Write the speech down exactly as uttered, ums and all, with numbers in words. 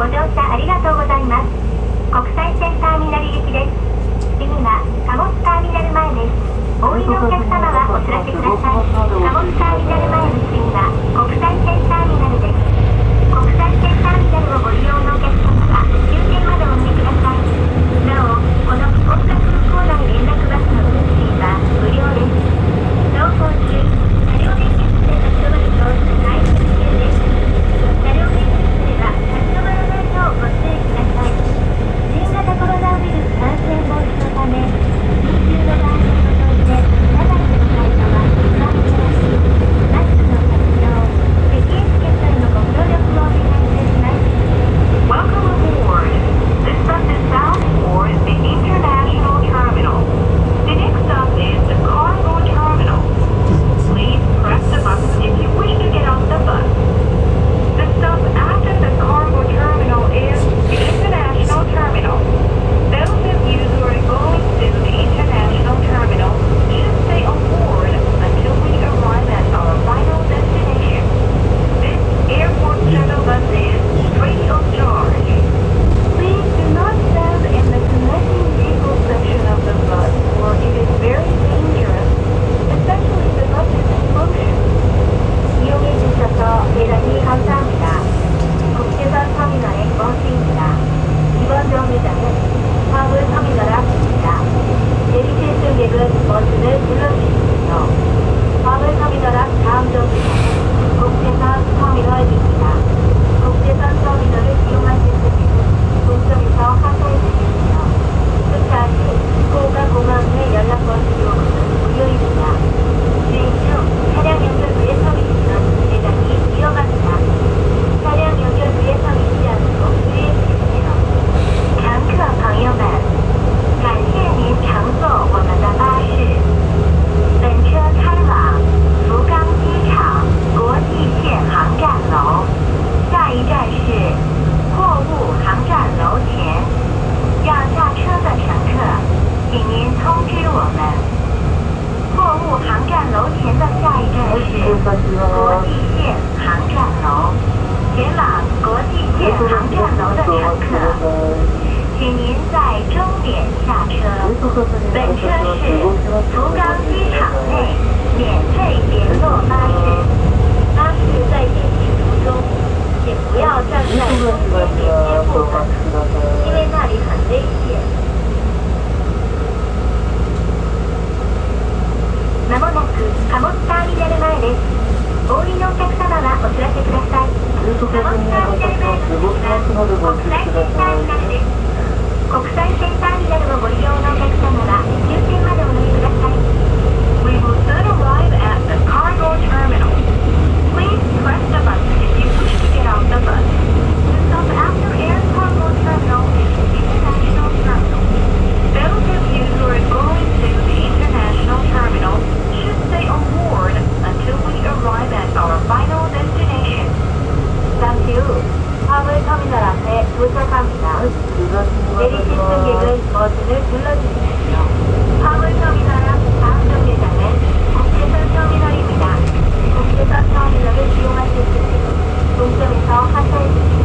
ご乗車ありがとうございます。国際線ターミナル行きです。次は貨物ターミナル前です。お降りのお客様はお知らせください。貨物ターミナル前の次は国際線ターミナルです。国際線ターミナルをご利用のお客様は終点までお降りください。なお、この福岡空港内連絡バスの運賃は無料です。走行中、車両連結で立ち止まると大変危険です。車両連結では立ち止まらないようご注意ください。新型コロナウイルス感染防止のため、緊急の場合を除いて、車内での会話は一般になし、マスクの着用、咳エチケットへのご協力をお願いいたします。 Welcome aboard. This bus is bound for the International Terminal. The next stop is the Cargo Terminal. Please press the button if you wish to get off the bus. The stop after the Cargo Terminal is the International Terminal. Those of you who are going to the International Terminal should stay on board until we arrive at our final destination. This airport shuttle bus is free of charge. Please do not stand in the connecting vehicle section of the bus, for it is very dangerous, especially the bus is in motion. 이용해 주셔서 대단히 감사합니다. 국제선 터미널에 고맙습니다. 이번 정류장은 화물 터미널 앞입니다. 내리실 승객은 버튼을 눌러주십시오. 화물 터미널 앞 다음 정류장은 국제선 터미널입니다. 국제선 터미널을 이용하실 승객은 본점에서 하차해 주십시오. 승차 시 후쿠오카 공항의 연락번 이용은 무료입니다. 주행 중 차량 연결 후에 서 계시면 대단히 위험합니다. 차량 연결 후에 서 계시지 않도록 주의해 주십시오. 乘客朋友们，感谢您乘坐我们的巴士。本车开往福冈机场国际线航站楼，下一站是货物航站楼前。要下车的乘客，请您通知我们。货物航站楼前的下一站是国际线航站楼。前往国际线航站楼的乘客，请您在终点下车。本车是福冈机场内免费联络巴士。巴士在演行途中，请不要站在中间连接部分，因为那里很危险。まもなく貨物ターミナル前です。お降りのお客様はお知らせください。貨物ターミナル前の次は国際線ターミナルです。国際線ターミナルをご利用のお客様は終点までお乗りください。 We will soon arrive at the Cargo Terminal. Please press the button if you wish to get off the bus. The stop after Air Cargo Terminal is the International Terminal. Those of you who are going to the International Terminal should stay on board until we arrive at our final destination. 잠시 후 화물 터미널 앞에 도착합니다. 내리실 승객은 버튼을 눌러주십시오. 화물 터미널 앞 다음 정류장은 국제선 터미널입니다. 국제선 터미널을 이용하실 승객은 동점에서 하차해 주십시오.